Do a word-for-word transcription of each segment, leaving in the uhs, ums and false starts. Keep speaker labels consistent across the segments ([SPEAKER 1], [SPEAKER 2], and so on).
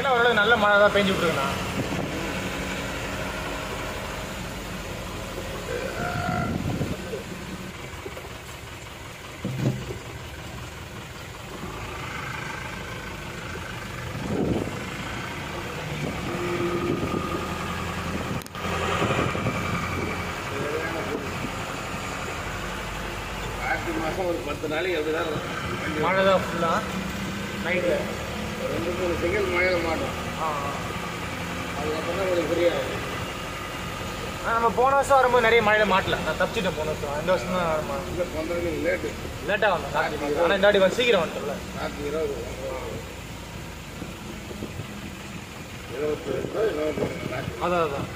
[SPEAKER 1] இன்னைக்கு ஓரளவு நல்ல மழை தான் பெஞ்சு விட்டுருக்குண்ணா.
[SPEAKER 2] மாதம் ஒரு பத்து நாளைக்கு அப்படிதான்
[SPEAKER 1] மழை தான் ஃபுல்லாக நைட்டில்
[SPEAKER 2] ரெண்டு மூணு செகண்ட் மழையில் மாட்டோம்.
[SPEAKER 1] ஆ
[SPEAKER 2] அதுக்கப்புறம் தான் உங்களுக்கு புரியாது.
[SPEAKER 1] நம்ம போன வருஷம் வரும்போது நிறைய மழையில் மாட்டல. நான் தப்பிச்சிட்டேன் போன வருஷம். இந்த வருஷம் தான்
[SPEAKER 2] இல்லை பண்றது லேட்டு
[SPEAKER 1] லேட்டாக வந்தேன் கார்த்திகை. ஆனால் இந்த வாட்டி வந்து சீக்கிரம் வந்துட்டல.
[SPEAKER 2] ராத்திரி இருபது இருபத்தி ரெண்டு இருபத்தி
[SPEAKER 1] அதான் அதான்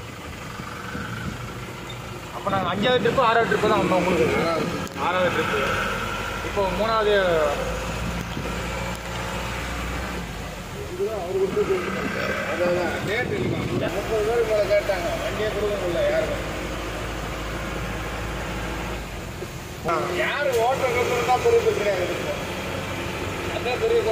[SPEAKER 1] அப்போ நாங்கள் அஞ்சாவது ட்ரிப்பு ஆறாவது ட்ரிப்பு தான் வந்தோம் உங்களுக்கு. ஆறாவது ட்ரிப்பு இப்போ மூணாவது
[SPEAKER 2] அதான் டேட் இல்லைமா முப்பது பேருக்கு மேலே கேட்டாங்க. வண்டியை கொடுக்க முடியல யாரும். யார் ஓட்டுறது தான் பெரிய கிடையாது. அதான் பெரிய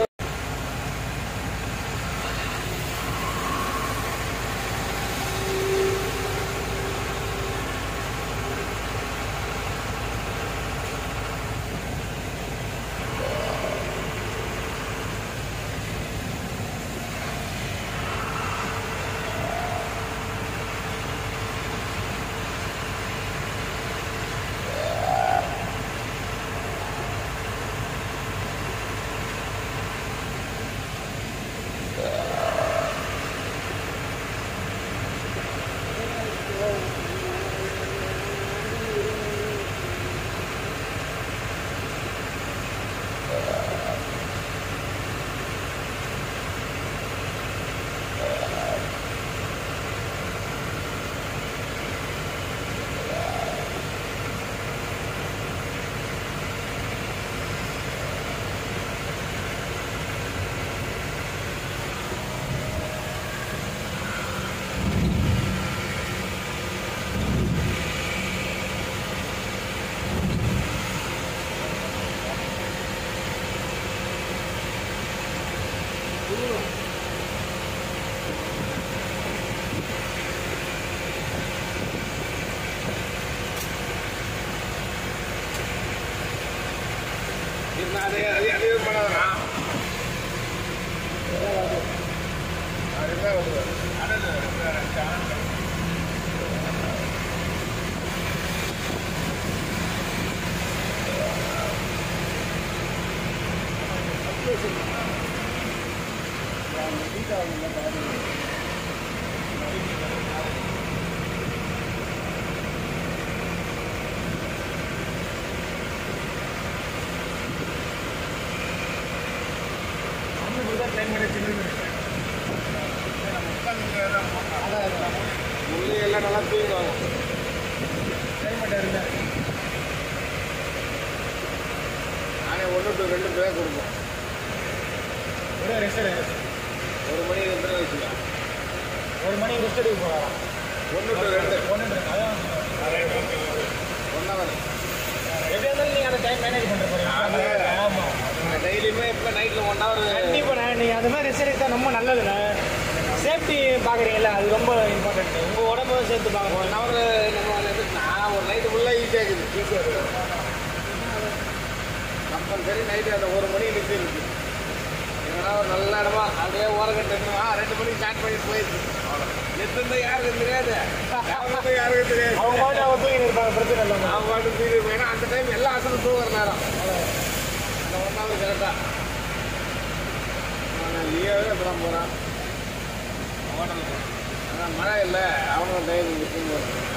[SPEAKER 2] அதே அதே அதே பண்ணாதா அதுதான் வருது. எல்லாம் நல்லா தூங்கிடுவாங்க. நானே ஒன்று டு ரெண்டு பேர் கொடுப்போம்.
[SPEAKER 1] ஒரே ரெஸ்ட்
[SPEAKER 2] ஒரு மணி எத்தனை வச்சுக்கலாம்.
[SPEAKER 1] ஒரு மணி ரெஸ்ட் எடுக்க போகலாம்.
[SPEAKER 2] ஒன்று டு ரெண்டு
[SPEAKER 1] ஒன்று அதான்
[SPEAKER 2] ஒன் ஹவர்.
[SPEAKER 1] எப்படி இருந்தாலும் நீங்கள் அந்த டைம் மேனேஜ் பண்ணுற போகிறீங்க. ஆமாம்
[SPEAKER 2] டெய்லியுமே இப்போ நைட்டில் ஒன் ஹவர்
[SPEAKER 1] கண்டிப்பாண்ணே. நீங்கள் அந்த மாதிரி ரெஸ்ட் எடுத்தால் ரொம்ப நல்லதுண்ணே. சேஃப்டி பார்க்குறீங்களா, அது ரொம்ப இம்பார்ட்டன்ட். உங்கள் உடம்பு சேர்த்து பார்க்குறோம்.
[SPEAKER 2] ஒன் ஹவர் நம்ம நான் ஒரு நைட்டு ஃபுல்லாக ஈஸியாக இருக்குது. ஈஸியாக இருக்குது கம்பல்சரி நைட்டு அந்த ஒரு மணி நிறுத்தி இருக்குது. எங்கன்னா ஒரு நல்ல இடமா அப்படியே ஓரக்கட்டு இருக்கணுமா ரெண்டு மணிக்கு ஸ்டார்ட் பண்ணிட்டு போயிடுச்சு. எத்தனை யாருக்கும் தெரியாது. யாருக்கும் தெரியாது.
[SPEAKER 1] அவங்க பாட்டு அவங்க தூங்கி இருப்பாங்க. பிரச்சனை இல்லை.
[SPEAKER 2] அவங்க பாட்டு தூங்கி இருப்பாங்க. அந்த டைம் எல்லா அசலும் தூங்குற நேரம். அந்த ஒன் ஹவர் கரெக்டாக நான் லீவாகவே இப்போ தான் போகிறேன். அதான் மழை இல்லை. அவனும் டைம் தூங்குவாங்க.